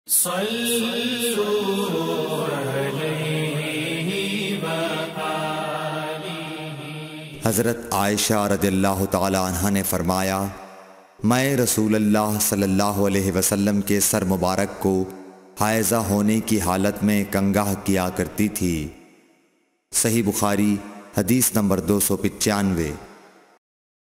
हज़रत आयशा रज़ियल्लाहु ताला अन्हा ने फरमाया, मैं रसूलुल्लाह सल्लल्लाहु अलैहि वसल्लम के सर मुबारक को हायज़ा होने की हालत में कंगाह किया करती थी। सही बुखारी हदीस नंबर 295।